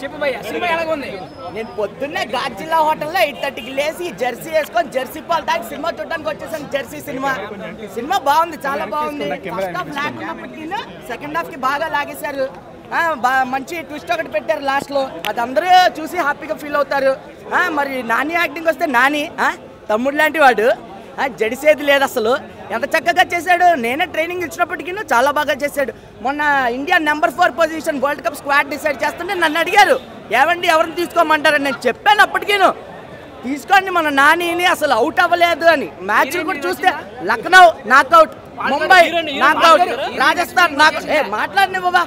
చెప్పు భయ్యా సినిమా ఎలా ఉంది? నేను పొద్దున్నే గాడ్జిల్లా హోటల్లో 8:30కి లేచి జెర్సీ వేసుకొని జెర్సీ పాలు తాగి సినిమా చూడడానికి వచ్చేసాను. జెర్సీ సినిమా బాగుంది, చాలా బాగుంది. ఫస్ట్ హాఫ్ లాగ్ ఉన్నప్పటికీ సెకండ్ హాఫ్ కి బాగా లాగేశారు. మంచి ట్విస్ట్ ఒకటి పెట్టారు లాస్ట్ లో, అది అందరూ చూసి హ్యాపీగా ఫీల్ అవుతారు. మరి నాని యాక్టింగ్ వస్తే నాని తమ్ముడు లాంటి వాడు, జడిసేది లేదు అసలు. ఎంత చక్కగా చేశాడు. నేనే ట్రైనింగ్ ఇచ్చినప్పటికీ చాలా బాగా చేశాడు. మొన్న India number 4 position world cup squad decide చేస్తుంటే నన్ను అడిగారు, ఏమండి ఎవరిని తీసుకోమంటారని. నేను చెప్పాను అప్పటికీ, తీసుకోండి మన నానిని, అసలు అవుట్ అవ్వలేదు అని. మ్యాచ్ కూడా చూస్తే Lucknow knockout, Mumbai knockout, Rajasthan knockout. మాట్లాడిన బాబా,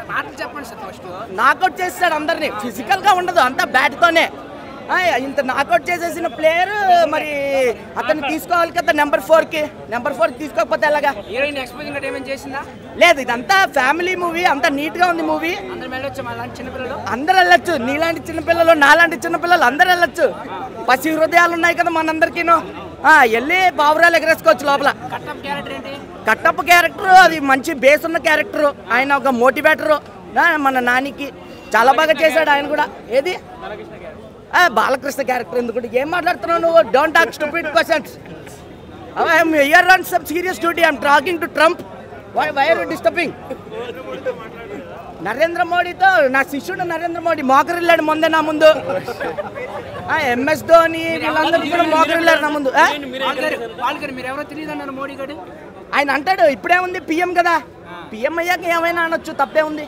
నాకౌట్ చేస్తాడు అందరినీ. ఫిజికల్ గా ఉండదు, అంతా బ్యాట్ తోనే. ఇంత నాకౌట్ చేసేసిన ప్లేయర్ మరి అతన్ని తీసుకోవాలి కదా నెంబర్ 4 తీసుకోకపోతే ఎలాగా? లేదు, ఇదంతా ఫ్యామిలీ మూవీ, అంతా నీట్ గా ఉంది మూవీ. అందరు వెళ్ళొచ్చు, నీలాంటి చిన్నపిల్లలు నాలాంటి చిన్నపిల్లలు అందరు వెళ్ళొచ్చు. పసి హృదయాలు ఉన్నాయి కదా మనందరికీను, వెళ్ళి పావురాలు ఎగరేసుకోవచ్చు లోపల. కట్టప్ప క్యారెక్టర్ అది మంచి బేస్ ఉన్న క్యారెక్టర్. ఆయన ఒక మోటివేటర్ మన నానికి, చాలా బాగా చేశాడు ఆయన కూడా. ఏది బాలకృష్ణ క్యారెక్టర్ ఎందుకంటే ఏం మాట్లాడుతున్నావు నువ్వు? Don't talk stupid questions. I'm here on some serious duty. I'm talking to Trump. Why are you disturbing? Narendra మోడీతో నా శిష్యుడు నరేంద్ర మోడీ మోకరిల్లాడు ముందే నా ముందు. MS ధోని వీళ్ళందరూ కూడా మోకరిల్లారు నా ముందు. ఆయన అంటాడు ఇప్పుడే ఉంది పిఎం కదా, పిఎం అయ్యాక ఏమైనా అనొచ్చు, తప్పే ఉంది.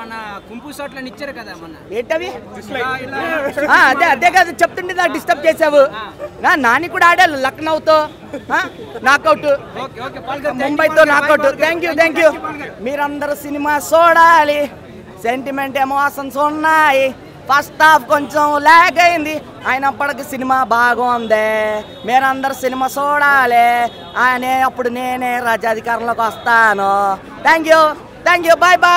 ఏంటవి? అదే కదా చెప్తుండే, డిస్టర్బ్ చేసావు. నాని కూడా ఆడాలి లక్నోతో నాకౌట్, ముంబైతో నాకౌట్. Thank you. మీరందరూ సినిమా చూడాలి, సెంటిమెంట్ ఎమోషన్స్ ఉన్నాయి. ఫస్ట్ హాఫ్ కొంచెం లాగ్ అయింది, అయినప్పటికీ సినిమా బాగుంది. మీరందరూ సినిమా చూడాలి. అప్పుడు నేనే రాజ్యాధికారంలోకి వస్తాను. Thank you. బాయ్.